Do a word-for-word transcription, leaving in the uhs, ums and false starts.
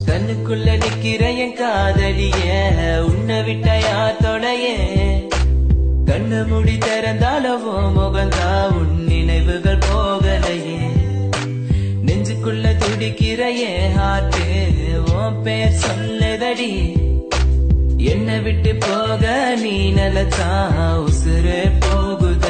கண்ணுக்குள்ள நிக்கிற என் காதலிய உன்னை விட்ட யார் தொடைய கண்ணு முடி திறந்தாலவோ முகந்தா உன் நினைவுகள் போகலையே நெஞ்சுக்குள்ள துடிக்கிற என் ஹார்ட் உன் பேர் சொல்லுதடி என்னை விட்டு போக நீ நிலச்சா உசுரே போகுத